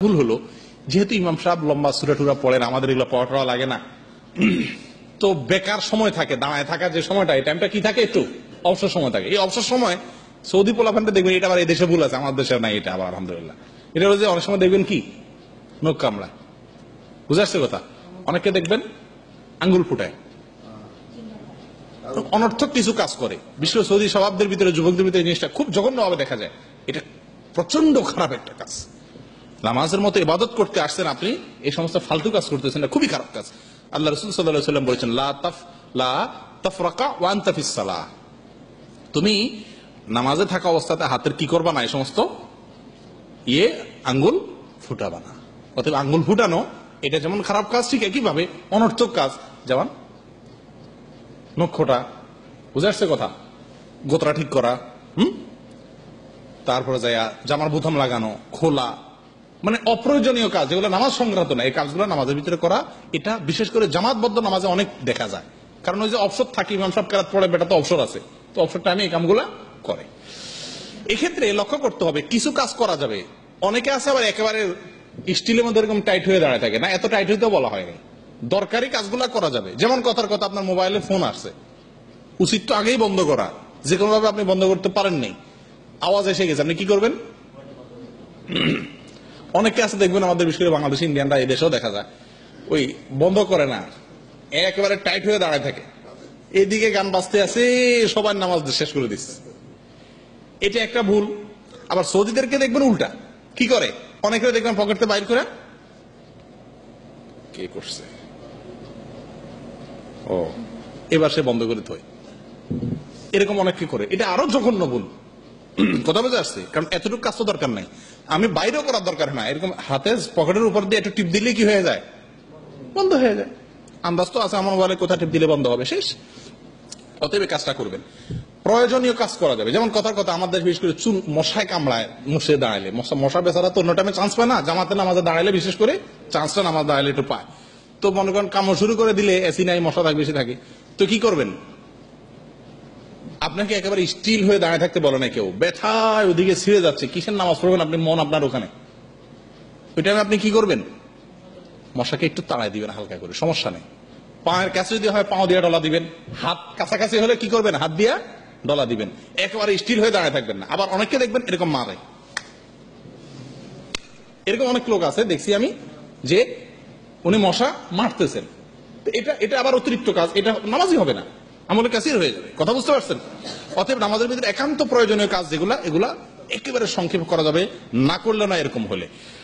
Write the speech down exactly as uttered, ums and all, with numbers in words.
ভুল হলো যেহেতু ইমাম সাহেব লম্বা সূরা টুরা পড়েন, আমাদের এগুলো পড়া টড়া লাগে না, তো বেকার সময় থাকে, দাঁড়ায় থাকার যে সময়টা, এই টাইমটা কি থাকে, একটু অবসর সময় থাকে। এই অবসর সময় সৌদি পোলাপানটা দেখবেন, এটা আবার এই দেশে ভুল আছে, আমার দেশে নাই এটা আবার আলহামদুলিল্লাহ। এটা হলো যে অনেক সময় দেখবেন কি নখ কামড়ায়, বুঝে আসছে কথা। অনেকে দেখবেন আঙ্গুল ফুটায়, অনর্থক কিছু কাজ করে। বিশেষ করে সৌদি স্বভাবদের ভিতরে, যুবকদের ভিতরে জিনিসটা খুব জঘন্যভাবে দেখা যায়। এটা প্রচন্ড খারাপ একটা কাজ। নামাজের মতো ইবাদত করতে আসছেন আপনি, এই সমস্ত ফালতু কাজ করতেছেন, না, খুবই খারাপ কাজ। আল্লাহ রাসূল সাল্লাল্লাহু আলাইহি ওয়াসাল্লাম বলেছেন, লা তাফ লা তাফরাকা ওয়া আনতা ফিস সালাহ, তুমি নামাজে থাকা অবস্থাতে হাতের কি করবা না, এই সমস্ত ইয়ে আঙ্গুল ফুটাবা না। অতএব আঙ্গুল ফুটানো এটা যেমন খারাপ কাজ, ঠিক একইভাবে অনর্থক কাজ, যেমন নখটা, বুঝে আসছে কথা, গোতরা ঠিক করা, হুম তারপরে যায় জামার বোতাম লাগানো, খোলা, মানে অপ্রয়োজনীয় কাজ যেগুলো নামাজ সংক্রান্ত না, এই কাজগুলো নামাজের ভিতরে করা, এটা বিশেষ করে জামাতবদ্ধ নামাজে অনেক দেখা যায়। কারণ ওই যে অবসর থাকে, ইমাম সাহেব কেরাত পড়ে, বেটা তো অবসর আছে, তো অবসর টাইমে এই কামগুলা করে। এক্ষেত্রে লক্ষ্য করতে হবে, কিছু কাজ করা যাবে। অনেকে আছে আবার একেবারে স্টিলের মধ্যে এরকম টাইট হয়ে দাঁড়ায় থাকে, না, এত টাইট হইতেও বলা হয়নি। দরকারি কাজগুলা করা যাবে। যেমন কথার কথা, আপনার মোবাইলে ফোন আসছে, উচিত তো আগেই বন্ধ করা, যে কোনো ভাবে আপনি বন্ধ করতে পারেন নাই, আওয়াজ এসে গেছে, আপনি কি করবেন? অনেকে আছে দেখবেন আমাদের, বিশেষ করে বাংলাদেশ ইন্ডিয়ানরা, এই দেশেও দেখা যায়, ওই বন্ধ করে না, একেবারে টাইট হয়ে দাঁড়ায় থাকে, এদিকে গান বাজতে আছে, সবার নামাজ শেষ করে দিচ্ছে। এটা একটা ভুল। আবার সৌদিদেরকে দেখবেন উল্টা কি করে, অনেকে দেখবেন পকেটে বাইর করে, কে করছে, ও এবার সে বন্ধ করে থয়, এরকম অনেকে করে। এটা আরো জঘন্য ভুল। কথা বুঝে আসছে? কারণ এতটুকু কাজ তো দরকার নাই, আমি বাইরেও করার দরকার না, এরকম হাতে পকেটের উপর দিয়ে একটু টিপ দিলে কি হয়ে যায়, বন্ধ হয়ে যায়। আন্দাজ তো আছে আমার মোবাইলে কোথায় টিপ দিলে বন্ধ হবে, শেষ। অতএব কাজটা করবেন। প্রয়োজনীয় কাজ করা যাবে। যেমন কথার কথা, আমাদের বিশেষ করে চুল মশায় কামড়ায়, মুছে দাঁড়ালে, মশা বেচারা তো অন্য টাইমে চান্স পায় না, জামাতে নামাজে দাঁড়ালে বিশেষ করে চান্সটা নামাজ দাঁড়ালে একটু পায়। তো মনে করেন কামড় শুরু করে দিলে, এসি নাই, মশা থাক বেশি থাকে, তো কি করবেন? আপনাকে একেবারে স্টিল হয়ে দাঁড়িয়ে থাকতে বলে না কেউ, ব্যথায় ওদিকে ছিঁড়ে যাচ্ছে, কিসের নামাজ পড়বেন আপনি, মন আপনার ওখানে, ওই টাইমে আপনি কি করবেন? মশাকে একটু তাড়ায় দিবেন হালকা করে, সমস্যা নেই। পায়ের কাছে যদি হয় পাও দিয়ে ডলা দিবেন, হাত কাছাকাছি হলে কি করবেন, হাত দিয়ে ডলা দিবেন, একেবারে স্টিল হয়ে দাঁড়িয়ে থাকবেন না। আবার অনেকে দেখবেন এরকম মারে, এরকম অনেক লোক আছে দেখছি আমি, যে উনি মশা মারতেছেন, এটা এটা আবার অতিরিক্ত কাজ, এটা নামাজই হবে না, আমলে কাসির হয়ে যাবে। কথা বুঝতে পারছেন? অতএব নামাজের ভিতরে একান্ত প্রয়োজনীয় কাজ যেগুলা, এগুলা একেবারে সংক্ষেপ করা যাবে, না করলে না এরকম হলে।